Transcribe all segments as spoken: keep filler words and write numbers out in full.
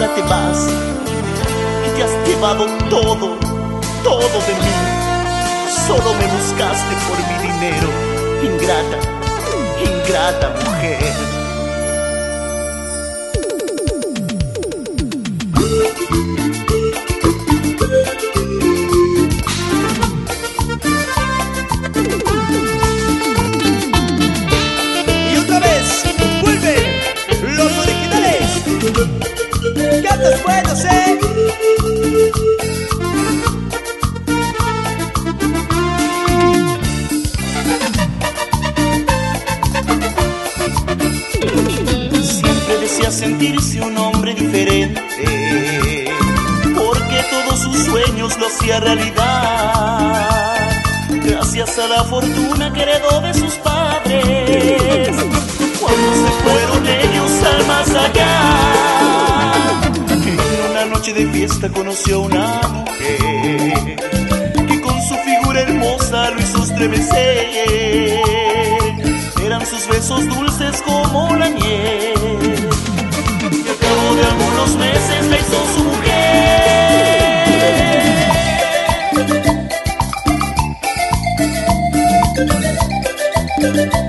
ahora te vas y te has llevado todo, todo de mí. Solo me buscaste por mi dinero, ingrata, ingrata mujer. Y otra vez vuelven los originales. Cantos buenos, eh. Siempre desea sentirse un hombre diferente, porque todos sus sueños lo hacía realidad, gracias a la fortuna que heredó de sus padres. Cuando se fueron ellos al más allá, en una noche de fiesta conoció a una mujer que con su figura hermosa lo hizo estremecer. Eran sus besos dulces como la miel, y al cabo de algunos meses la hizo su mujer.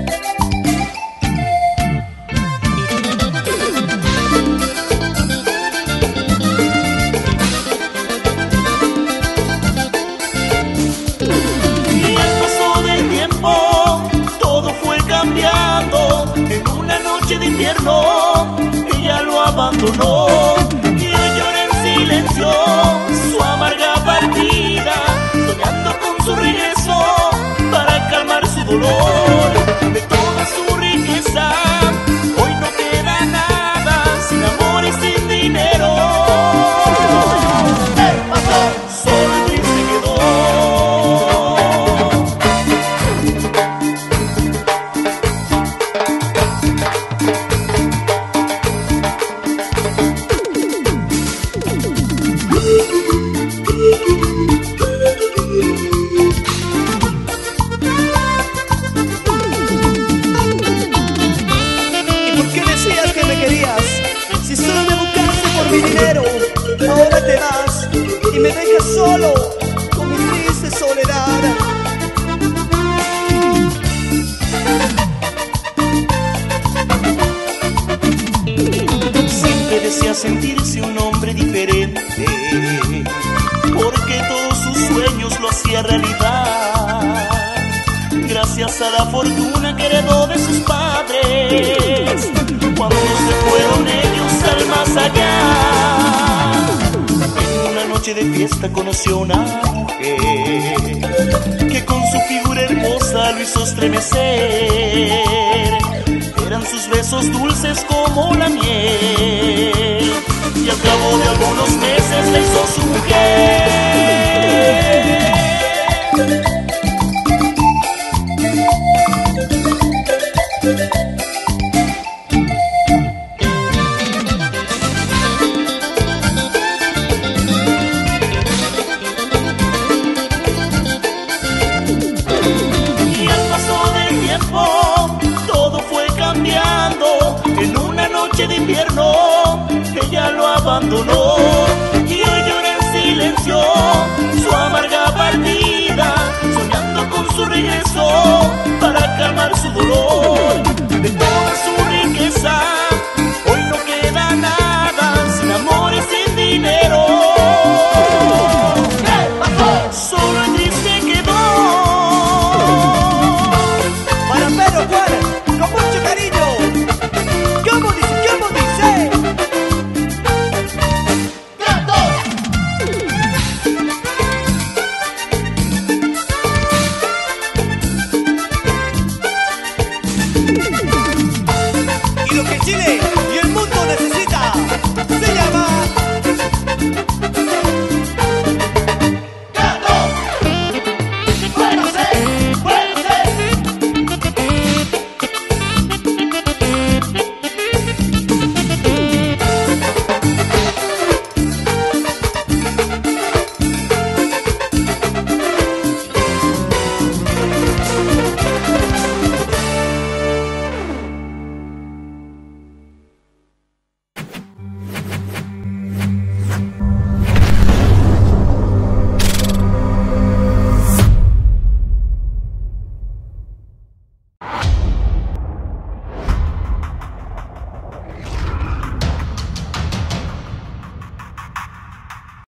Y al paso del tiempo todo fue cambiando. En una noche de invierno ella lo abandonó, y él llora en silencio su amarga partida, soñando con su regreso para calmar su dolor. De toda su riqueza hoy no queda nada, sin amor y sin dinero. ¡Eh, pasó! Solo y triste quedó. ¿Y por qué decías que me querías? Si solo me buscaste por mi dinero. Ahora te vas y me dejas solo con mi triste soledad. Siempre desea sentirse un hombre diferente, porque todos sus sueños lo hacía realidad, gracias a la fortuna que heredó de sus padres. Cuando se fueron ellos al más allá, en una noche de fiesta conoció a una mujer que con su figura hermosa lo hizo estremecer. Eran sus besos dulces como la miel, y al cabo de algunos meses la hizo su mujer.